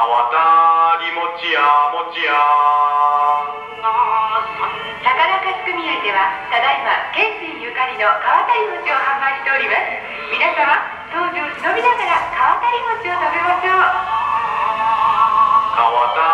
川谷餅屋餅屋。 高中組合ではただいま県人ゆかりの川谷餅を販売しております。皆様当時を忍びながら川谷餅を食べましょう。 川谷